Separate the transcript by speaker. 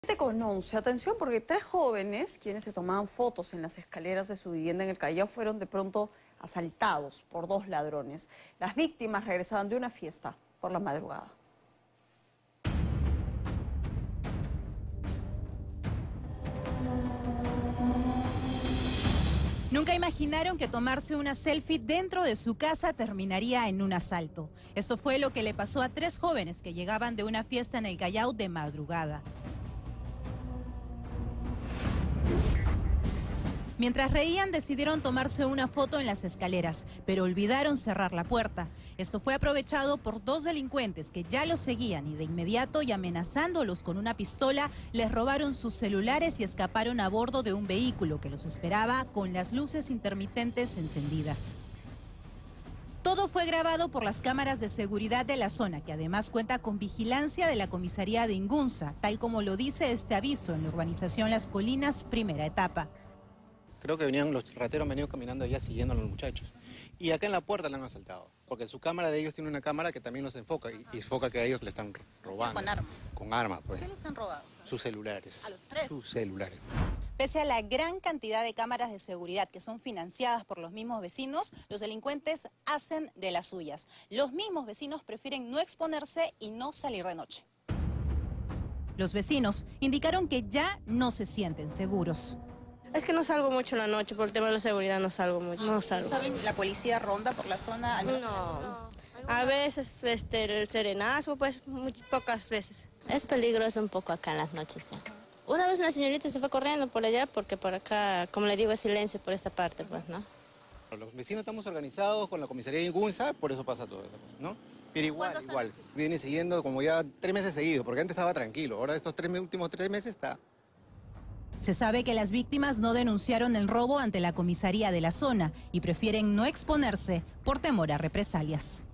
Speaker 1: 7:11. Atención, porque 3 jóvenes, quienes se tomaban fotos en las escaleras de su vivienda en el Callao, fueron de pronto asaltados por 2 ladrones. Las víctimas regresaban de una fiesta por la madrugada.
Speaker 2: Nunca imaginaron que tomarse una selfie dentro de su casa terminaría en un asalto. Esto fue lo que le pasó a 3 jóvenes que llegaban de una fiesta en el Callao de madrugada. Mientras reían, decidieron tomarse una foto en las escaleras, pero olvidaron cerrar la puerta. Esto fue aprovechado por 2 delincuentes que ya los seguían y de inmediato, y amenazándolos con una pistola, les robaron sus celulares y escaparon a bordo de un vehículo que los esperaba con las luces intermitentes encendidas. Todo fue grabado por las cámaras de seguridad de la zona, que además cuenta con vigilancia de la comisaría de Ingunza, tal como lo dice este aviso en la urbanización Las Colinas, primera etapa.
Speaker 3: Creo que los rateros han venido caminando allá siguiendo a los muchachos. Y acá en la puerta le han asaltado. Porque su cámara de ellos tiene una cámara que también los enfoca. Y enfoca que a ellos le están robando.
Speaker 2: ¿Con arma?
Speaker 3: Con arma, pues.
Speaker 2: ¿Qué les han robado?
Speaker 3: Sus celulares.
Speaker 2: ¿A los 3?
Speaker 3: Sus celulares.
Speaker 2: Pese a la gran cantidad de cámaras de seguridad que son financiadas por los mismos vecinos, los delincuentes hacen de las suyas. Los mismos vecinos prefieren no exponerse y no salir de noche. Los vecinos indicaron que ya no se sienten seguros.
Speaker 4: Es que no salgo mucho en la noche, por el tema de la seguridad no salgo mucho, no salgo.
Speaker 2: ¿Saben, la policía ronda por la zona?
Speaker 4: No, a veces el serenazo, pues muy pocas veces.
Speaker 5: Es peligroso un poco acá en las noches. ¿Sí? Una vez una señorita se fue corriendo por allá porque por acá, como le digo, es silencio por esta parte, pues, ¿no?
Speaker 3: Los vecinos estamos organizados con la comisaría de Ingunza, por eso pasa todo eso, ¿no? Pero igual, viene siguiendo como ya 3 meses seguidos, porque antes estaba tranquilo, ahora estos últimos 3 meses está...
Speaker 2: Se sabe que las víctimas no denunciaron el robo ante la comisaría de la zona y prefieren no exponerse por temor a represalias.